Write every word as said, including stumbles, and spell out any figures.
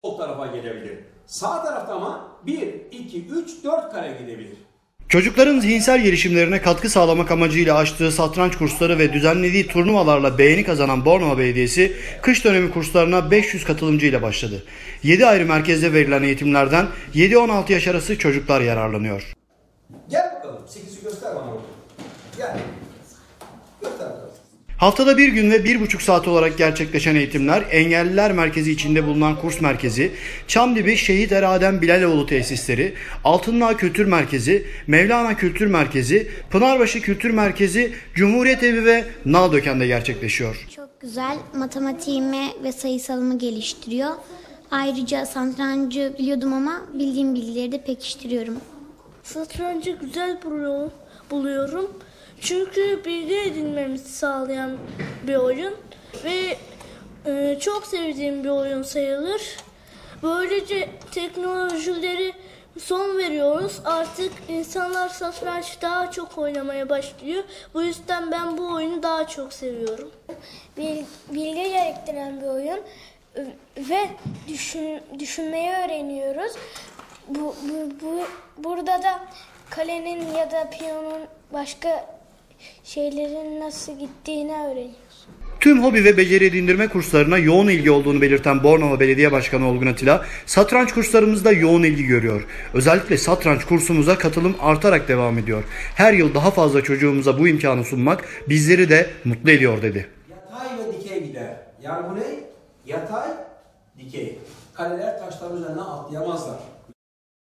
Sol tarafa gelebilir. Sağ tarafta ama bir, iki, üç, dört kare gidebilir. Çocukların zihinsel gelişimlerine katkı sağlamak amacıyla açtığı satranç kursları ve düzenlediği turnuvalarla beğeni kazanan Bornova Belediyesi, kış dönemi kurslarına beş yüz katılımcı ile başladı. yedi ayrı merkezde verilen eğitimlerden yedi on altı yaş arası çocuklar yararlanıyor. Gel bakalım, sekizi göster bana. Gel. Göster bakalım. Haftada bir gün ve bir buçuk saat olarak gerçekleşen eğitimler, Engelliler Merkezi içinde bulunan kurs merkezi, Çamdibi Şehit Eradem Bilaloğlu tesisleri, Altındağ Kültür Merkezi, Mevlana Kültür Merkezi, Pınarbaşı Kültür Merkezi, Cumhuriyet Evi ve Naldöken'de gerçekleşiyor. Çok güzel, matematiğimi ve sayısalımı geliştiriyor. Ayrıca satrancı biliyordum ama bildiğim bilgileri de pekiştiriyorum. Satrancı güzel buluyorum. Çünkü bilgi edinmemizi sağlayan bir oyun ve e, çok sevdiğim bir oyun sayılır. Böylece teknolojileri son veriyoruz. Artık insanlar satranç daha çok oynamaya başlıyor. Bu yüzden ben bu oyunu daha çok seviyorum. Bilgi gerektiren bir oyun ve düşün, düşünmeyi öğreniyoruz. Bu, bu, bu, burada da kalenin ya da piyanonun başka şeylerin nasıl gittiğini öğreniyoruz. Tüm hobi ve beceri edindirme kurslarına yoğun ilgi olduğunu belirten Bornova Belediye Başkanı Olgun Atilla, satranç kurslarımızda yoğun ilgi görüyor. Özellikle satranç kursumuza katılım artarak devam ediyor. Her yıl daha fazla çocuğumuza bu imkanı sunmak bizleri de mutlu ediyor dedi. Yatay ve dikey gider. Yani bu ne? Yatay, dikey. Kaleler taşların üzerine atlayamazlar.